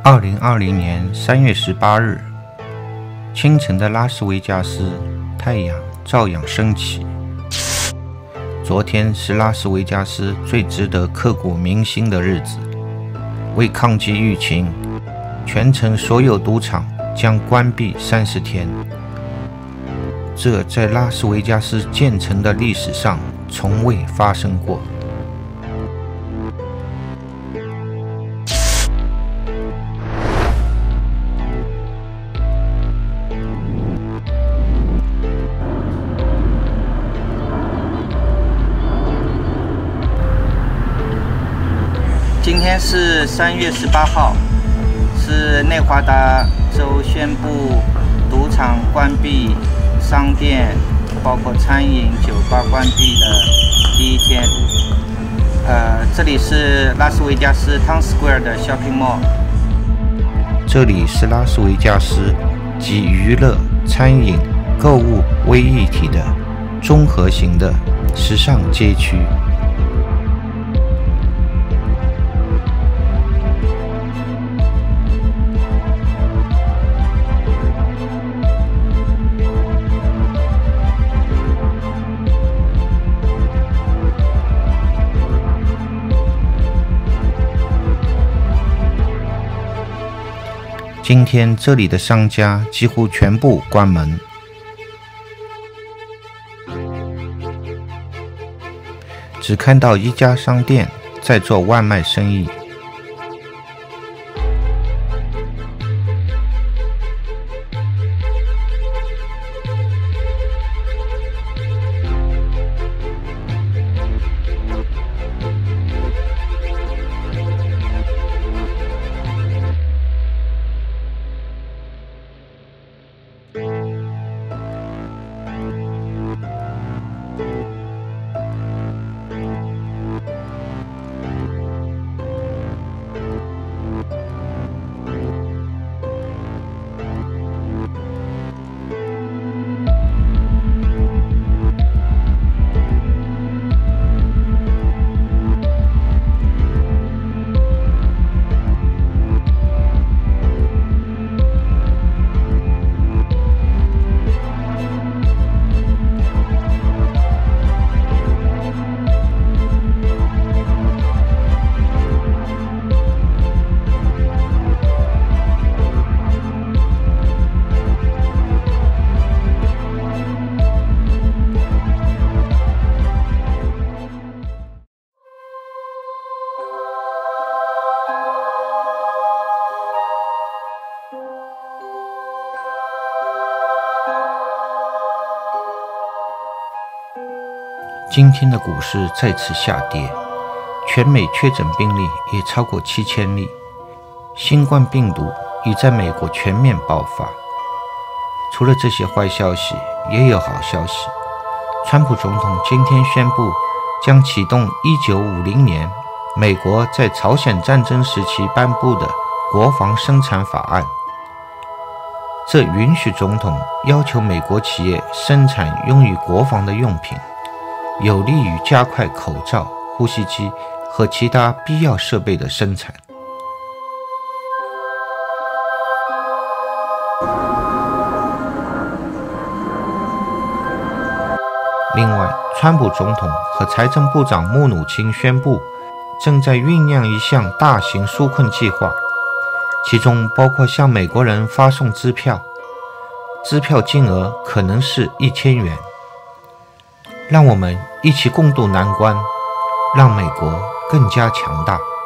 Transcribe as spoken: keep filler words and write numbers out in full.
二零二零年三月十八日清晨的拉斯维加斯，太阳照样升起。昨天是拉斯维加斯最值得刻骨铭心的日子。为抗击疫情，全城所有赌场将关闭三十天。这在拉斯维加斯建成的历史上从未发生过。 今天是三月十八号，是内华达州宣布赌场关闭、商店包括餐饮、酒吧关闭的第一天。呃，这里是拉斯维加斯 Town Square 的 Shopping Mall。 这里是拉斯维加斯集娱乐、餐饮、购物为一体的综合型的时尚街区。今天这里的商家几乎全部关门，只看到一家商店在做外卖生意。今天的股市再次下跌，全美确诊病例也超过七千例，新冠病毒已在美国全面爆发。除了这些坏消息，也有好消息。川普总统今天宣布将启动一九五零年美国在朝鲜战争时期颁布的国防生产法案，这允许总统要求美国企业生产用于国防的用品，有利于加快口罩、呼吸机和其他必要设备的生产。另外，川普总统和财政部长穆努钦宣布，正在酝酿一项大型纾困计划，其中包括向美国人发送支票，支票金额可能是一千元。让我们一起共度难关，让美国更加强大。